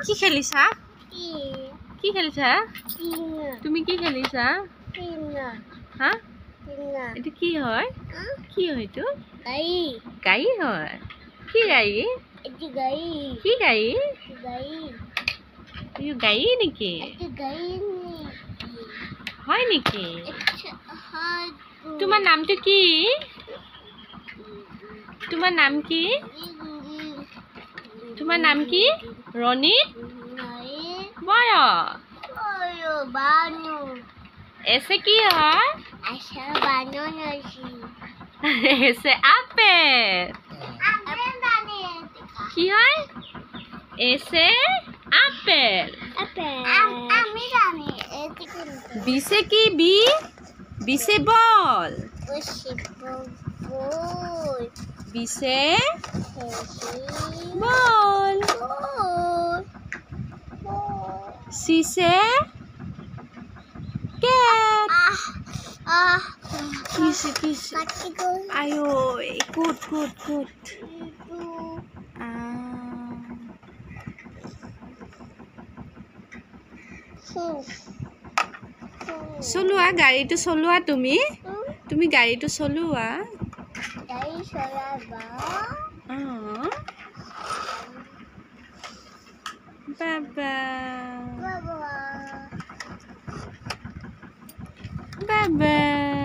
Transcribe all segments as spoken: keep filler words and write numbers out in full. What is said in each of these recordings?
কি খেলিছা কি খেলিছা তুমি কি খেলিছা হা এটা কি হয় কি হয় এটো গাই গাই হয় কি গাই এটি গাই কি গাই গাই এই গাই নেকি এটি গাই হয় নেকি হয় তোমার নামটো কি তোমার নাম কি তোমার নাম কি রনিত বয় বয় বানু এসে কি হয় আশা বানু নছি এসে আপেল আপেল জানে কি হয় এসে আপেল আপেল আমি জানি এটি কি বিসে কি বি বিসে বল বিসে বল বিসে বল সিসে cat ah kiss kiss ayo ikut ikut ikut ah চলোৱা গাড়ীটো চলোৱা তুমি তুমি গাড়ীটো চলোৱা গাড়ী চলাবা অ বাবা বাবা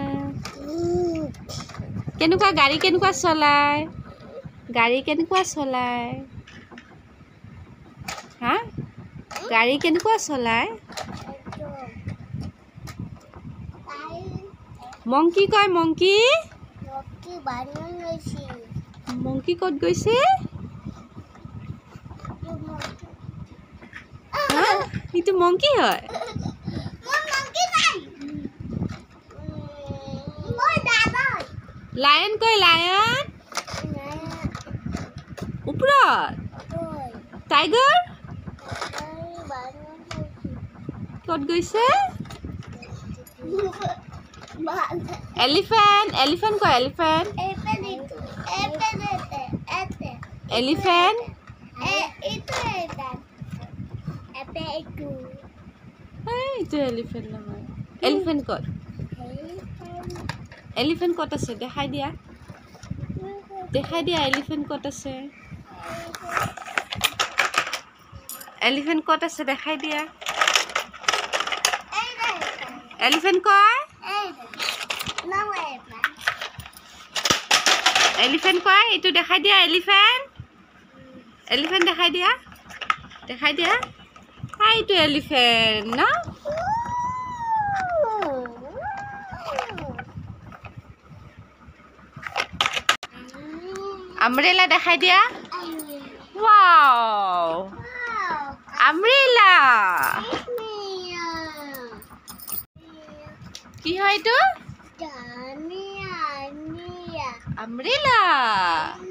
কেনেকুৱা গাড়ী কেনেকুৱা চলায় গাড়ী কেনেকুৱা চলায় হা গাড়ী কেনেকুৱা চলায় মংকি কয় মংকি মংকি বানু গৈছে মংকি ক'ত গৈছে হা ইটো মংকি হয় লায়ন কয় লায়ন ওপৰত টাইগাৰ ক'ত গৈছে এলিফেন্ট এলিফেন্ট কয় এলিফেন্ট এলিফেন্ট এইটো এলিফেন্ট নহয় এলিফেন্ট ক'ত এলিফেন্ট ক'ত আছে দেখাই দিয়া দেখাই দিয়া এলিফেন্ট ক'ত আছে এলিফেন্ট ক'ত আছে দেখাই দিয়া এলিফেন্ট কয় এলিফেন্ট কয় এইটো দেখাই দিয়া এলিফেন্ট এলিফেন্ট দেখাই দিয়া দেখাই দিয়া এইটো এলিফেন্ট ন আমব্রেলা দেখাই দিয়া ওয়াও আমব্রেলা কি হয় এইটো আমব্রেলা